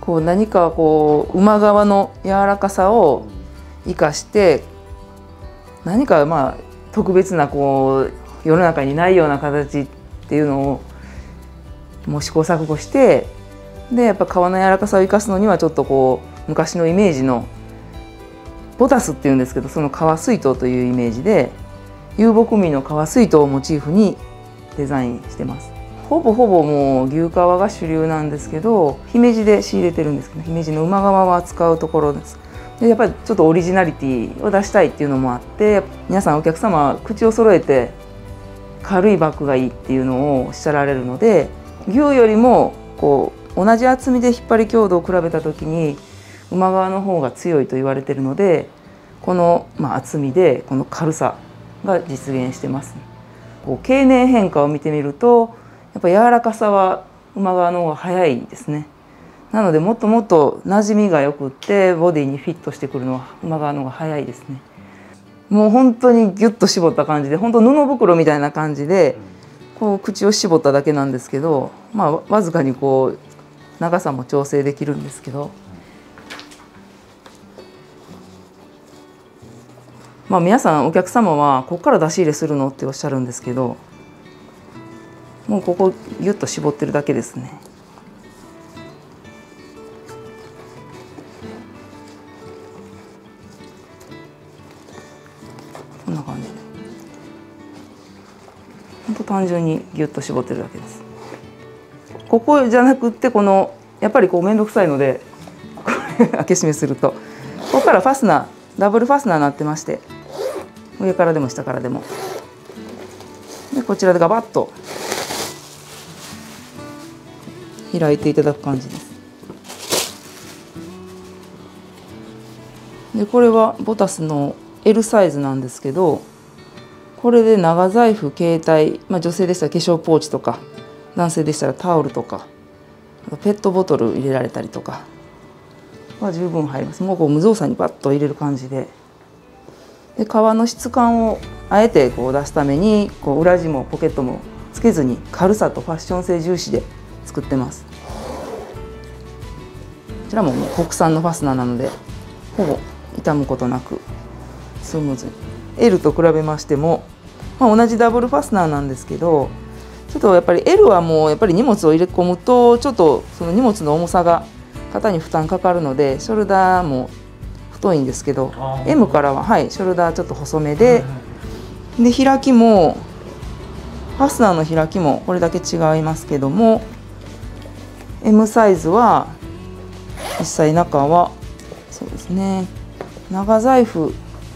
こう何かこう馬革の柔らかさを生かして、何かまあ特別なこう世の中にないような形っていうのをもう試行錯誤して、でやっぱ革の柔らかさを生かすのにはちょっとこう昔のイメージのボタスっていうんですけど、その革水筒というイメージで遊牧民の革水筒をモチーフにデザインしてます。ほぼもう牛革が主流なんですけど、姫路で仕入れてるんですけど、姫路の馬革を扱うところです。でやっぱりちょっとオリジナリティを出したいっていうのもあって、皆さんお客様は口を揃えて軽いバッグがいいっていうのをおっしゃられるので、牛よりもこう同じ厚みで引っ張り強度を比べた時に馬革の方が強いと言われているので、この厚みでこの軽さが実現してます。こう経年変化を見てみると、やっぱ柔らかさは馬革の方が早いですね。なのでもっともっと馴染みがよくってボディにフィットしてくるのは馬革の方が早いですね。もう本当にギュッと絞った感じで、本当布袋みたいな感じでこう口を絞っただけなんですけど、わずかにこう長さも調整できるんですけど、皆さんお客様はここから出し入れするのっておっしゃるんですけど、もうここギュッと絞ってるだけですね。こんな感じで本当単純にギュッと絞ってるだけです。ここじゃなくってこのやっぱりこう面倒くさいのでこれ開け閉めすると、ここからファスナーダブルファスナーになってまして、上からでも下からでも、でこちらでガバッと開いていただく感じです。でこれはボタスの L サイズなんですけど、これで長財布、携帯、女性でしたら化粧ポーチとか、男性でしたらタオルとか、ペットボトル入れられたりとかは十分入ります。もうこう無造作にパッと入れる感じで、革の質感をあえてこう出すためにこう裏地もポケットもつけずに軽さとファッション性重視で作ってます。こちらももう国産のファスナーなのでほぼ傷むことなくスムーズに。 L と比べましても、同じダブルファスナーなんですけど、ちょっとやっぱり L はもうやっぱり荷物を入れ込むとちょっとその荷物の重さが肩に負担かかるので、ショルダーも太いんですけど、 M からはショルダーちょっと細めで、開きもファスナーの開きもこれだけ違いますけども、 M サイズは実際中はそうですね、長財布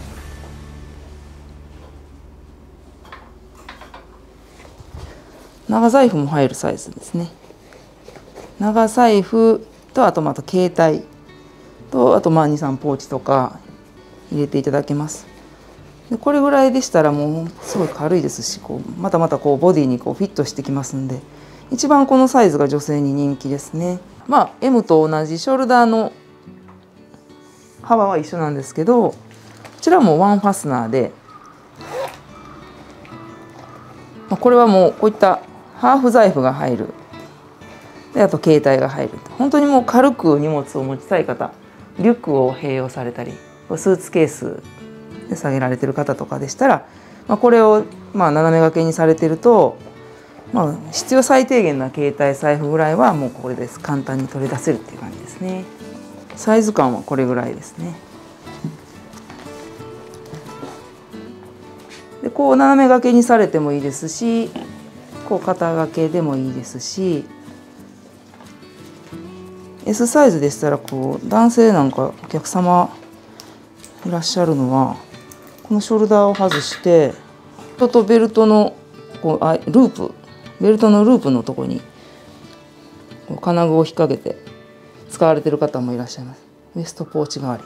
も入るサイズですね。長財布とあと携帯とあと2、3ポーチとか入れていただけます。でこれぐらいでしたらもうすごい軽いですし、こうまたこうボディにこうフィットしてきますんで、一番このサイズが女性に人気ですね。M と同じショルダーの幅は一緒なんですけど、こちらもワンファスナーで、これはもうこういったハーフ財布が入る、であと携帯が入る、本当にもう軽く荷物を持ちたい方、リュックを併用されたりスーツケースで下げられてる方とかでしたら、これを斜め掛けにされてると、必要最低限な携帯財布ぐらいはもうこれです。簡単に取り出せるっていう感じですね。サイズ感はこれぐらいですね。でこう斜め掛けにされてもいいですし、こう肩掛けでもいいですし、 S サイズでしたらこう男性なんかお客様いらっしゃるのは、このショルダーを外してちょっとベルトのこうループ、ベルトのループのところにこう金具を引っ掛けて使われている方もいらっしゃいます。ウエストポーチ代わり。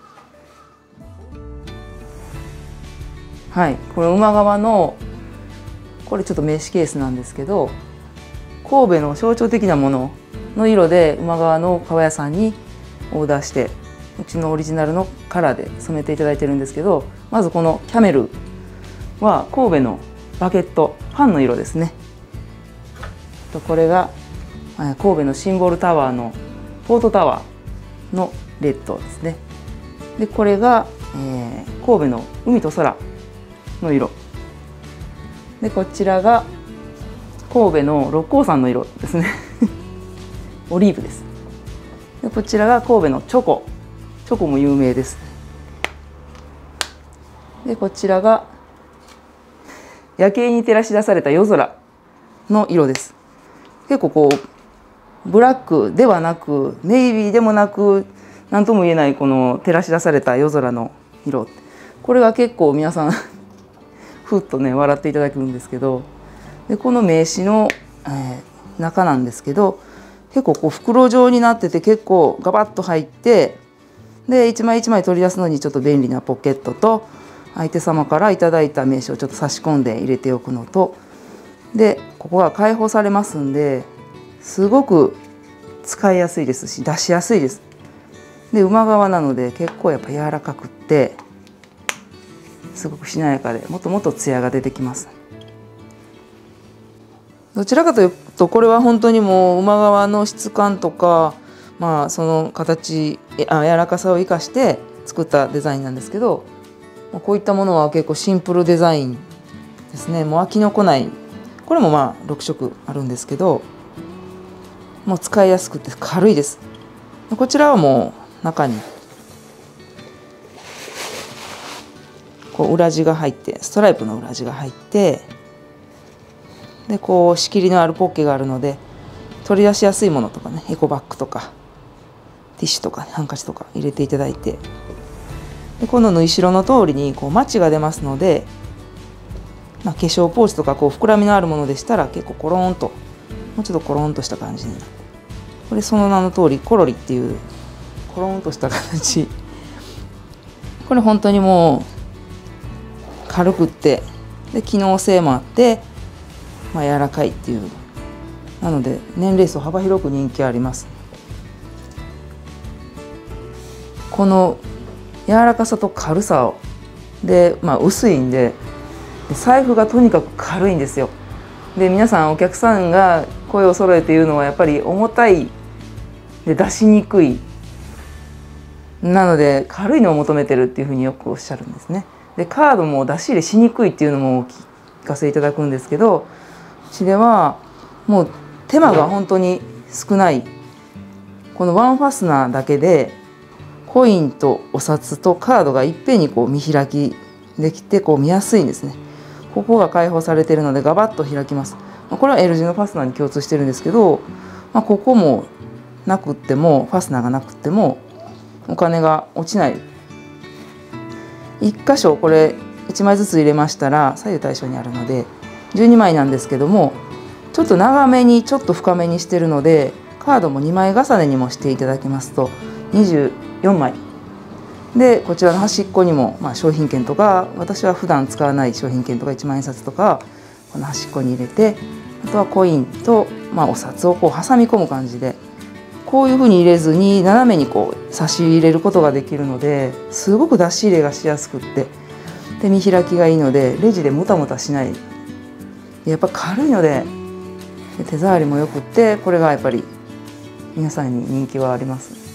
これ馬革のこれちょっと名刺ケースなんですけど、神戸の象徴的なものの色で馬革の革屋さんにオーダーして、うちのオリジナルのカラーで染めていただいてるんですけど、まずこのキャメルは神戸のバケットパンの色ですね。これが神戸のシンボルタワーのポートタワーのレッドですね。でこれが、神戸の海と空の色で、こちらが神戸の六甲山の色ですねオリーブです。でこちらが神戸のチョコも有名です。でこちらが夜景に照らし出された夜空の色です。結構こうブラックではなくネイビーでもなく何とも言えないこの照らし出された夜空の色、これが結構皆さんふっとね笑っていただけるんですけど、でこの名刺の、中なんですけど、結構こう袋状になってて結構ガバッと入って、で一枚一枚取り出すのにちょっと便利なポケットと、相手様からいただいた名刺をちょっと差し込んで入れておくのと、でここが開放されますんで、すごく使いやすいですし出しやすいです。で馬革なので結構やっぱ柔らかくってすごくしなやかで、もっともっとツヤが出てきます。どちらかというとこれは本当にもう馬革の質感とか、その形柔らかさを生かして作ったデザインなんですけど、こういったものは結構シンプルデザインですね。もう飽きのこない、これも6色あるんですけど、もう使いやすくて軽いです。こちらはもう中にこう裏地が入って、ストライプの裏地が入って、でこう仕切りのあるポッケがあるので取り出しやすいものとかね、エコバッグとかティッシュとかハンカチとか入れていただいて、でこの縫い代の通りにこうマチが出ますので、化粧ポーチとかこう膨らみのあるものでしたら結構コローンと、もうちょっとコロンとした感じになって、これその名の通りコロリっていうコロンとした形。これ本当にもう軽くってで機能性もあって、柔らかいっていう、なので年齢層幅広く人気あります。この柔らかさと軽さをで、薄いんで財布がとにかく軽いんですよ。で皆さんお客さんが声を揃えて言うのはやっぱり重たいで出しにくい、なので軽いのを求めてるっていうふうによくおっしゃるんですね。でカードも出し入れしにくいっていうのもお聞かせいただくんですけど、うちではもう手間が本当に少ない、このワンファスナーだけでコインとお札とカードがいっぺんにこう見開きできてこう見やすいんですね。ここが開放されているのでガバッと開きます。これは L 字のファスナーに共通してるんですけど、ここもなくってもファスナーがなくってもお金が落ちない。1箇所これ1枚ずつ入れましたら左右対称にあるので12枚なんですけども、ちょっと長めにちょっと深めにしてるのでカードも2枚重ねにもしていただきますと24枚で、こちらの端っこにも商品券とか、私は普段使わない商品券とか1万円札とかこの端っこに入れて、あとはコインとお札をこう挟み込む感じで、こういうふうに入れずに斜めにこう差し入れることができるので、すごく出し入れがしやすくって、で見開きがいいのでレジでもたもたしない、やっぱ軽いので手触りもよくって、これがやっぱり皆さんに人気はあります。